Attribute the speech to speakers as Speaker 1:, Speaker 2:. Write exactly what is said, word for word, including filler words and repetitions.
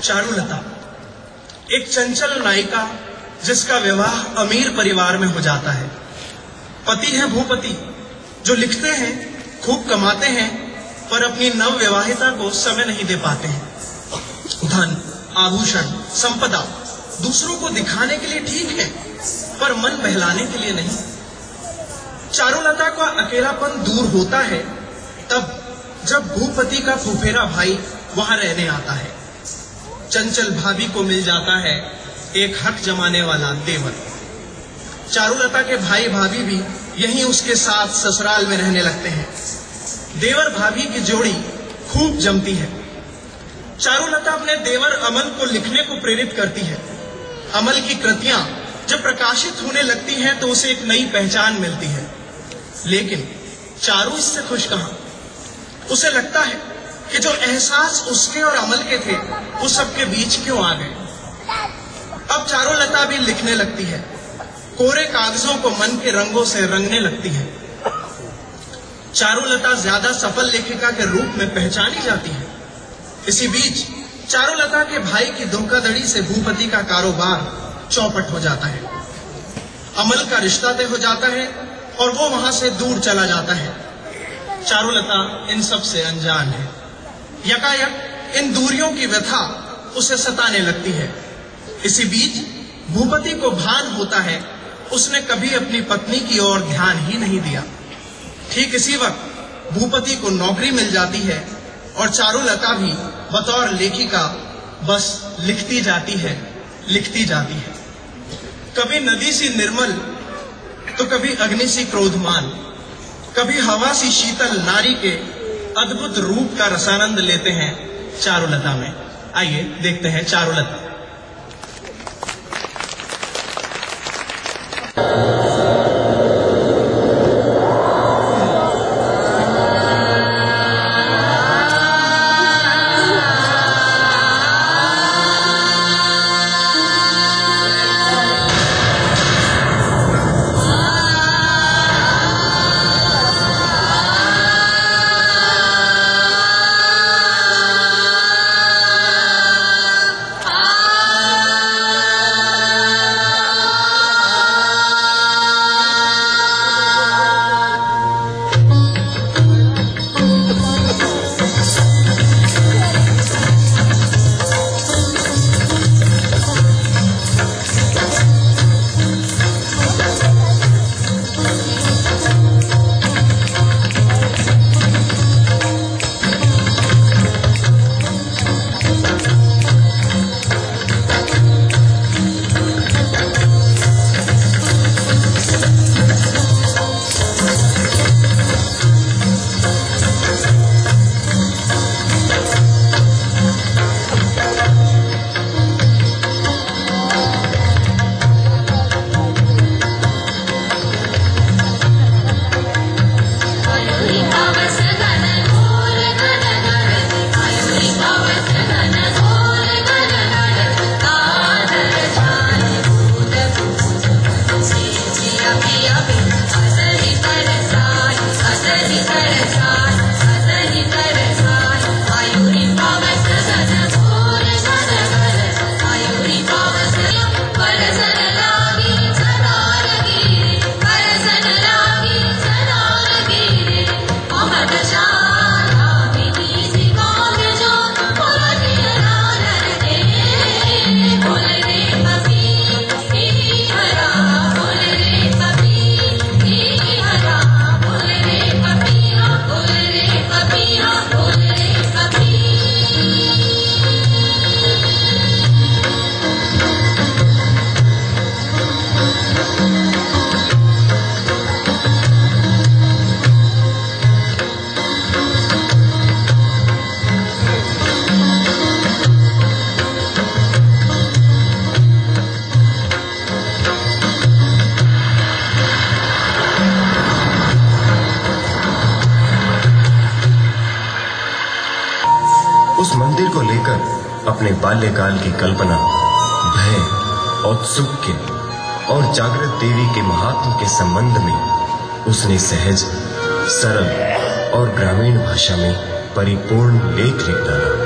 Speaker 1: चारुलता एक चंचल नायिका जिसका विवाह अमीर परिवार में हो जाता है। पति है भूपति जो लिखते हैं, खूब कमाते हैं, पर अपनी नव विवाहिता को समय नहीं दे पाते हैं। धन, आभूषण, संपदा दूसरों को दिखाने के लिए ठीक है, पर मन बहलाने के लिए नहीं। चारुलता का अकेलापन दूर होता है तब जब भूपति का फुफेरा भाई वहां रहने आता है। चंचल भाभी को मिल जाता है एक हक जमाने वाला देवर। चारुलता के भाई भाभी भी यहीं उसके साथ ससुराल में रहने लगते हैं। देवर भाभी की जोड़ी खूब जमती है। चारुलता अपने देवर अमल को लिखने को प्रेरित करती है। अमल की कृतियां जब प्रकाशित होने लगती हैं तो उसे एक नई पहचान मिलती है। लेकिन चारू इससे खुश कहां। उसे लगता है कि जो एहसास उसके और अमल के थे वो सबके बीच क्यों आ गए। अब चारुलता भी लिखने लगती है, कोरे कागजों को मन के रंगों से रंगने लगती है। चारुलता ज्यादा सफल लेखिका के रूप में पहचानी जाती है। इसी बीच चारुलता के भाई की धोखाधड़ी से भूपति का कारोबार चौपट हो जाता है। अमल का रिश्ता तय हो जाता है और वो वहां से दूर चला जाता है। चारुलता इन सब से अनजान है। यकायक इन दूरियों की व्यथा उसे सताने लगती है। इसी बीच भूपति को भान होता है उसने कभी अपनी पत्नी की ओर ध्यान ही नहीं दिया। ठीक इसी वक्त भूपति को नौकरी मिल जाती है और चारुलता भी बतौर लेखिका बस लिखती जाती है, लिखती जाती है। कभी नदी सी निर्मल तो कभी अग्नि सी क्रोधमान, कभी हवा सी शीतल नारी के अद्भुत रूप का रसानंद लेते हैं चारुलता में। आइए देखते हैं चारुलता।
Speaker 2: उस मंदिर को लेकर अपने बाल्यकाल की कल्पना, भय, औत्सुक्य और जागृत देवी के महात्म के संबंध में उसने सहज, सरल और ग्रामीण भाषा में परिपूर्ण लेख लिख डाला।